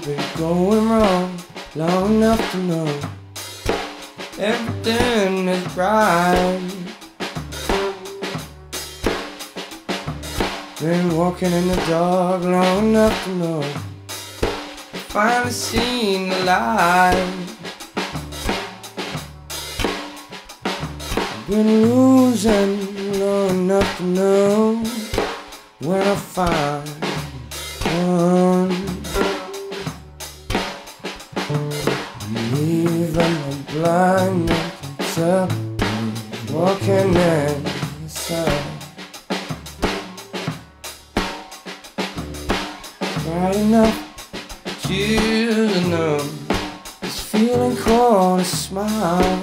been going wrong long enough to know everything is right. Been walking in the dark long enough to know finally seen the light. Been losing long enough to know when I find one. Even the blind man can tell walking in the sun. Bright enough for you to know this feeling called a smile.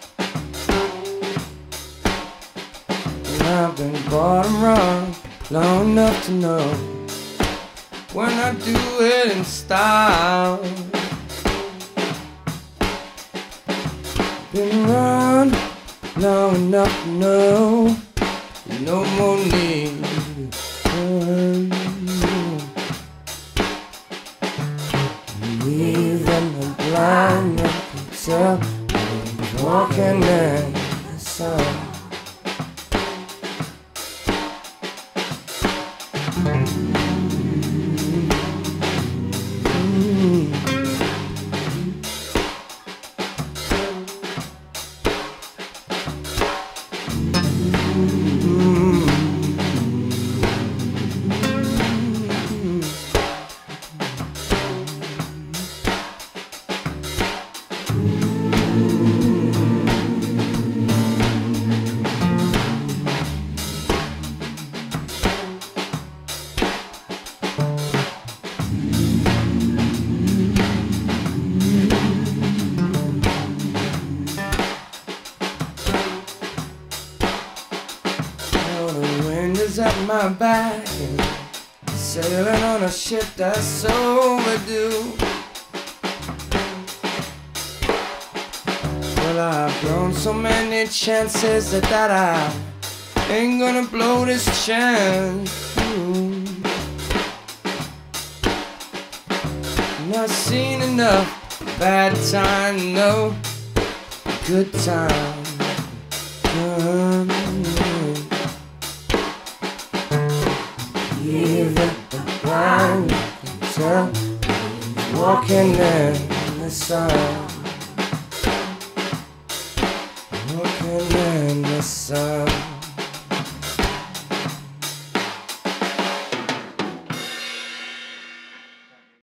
And I've been bottom rung long enough to know when I do it in style. Been run long enough to know there's no more need to run. Even the blind man can tell he's walking in the sun. At my back and sailing on a ship that's overdue. Well, I've blown so many chances that I ain't gonna blow this chance. And I've seen enough bad time to know good time. Even the blind can tell he's walking in the sun.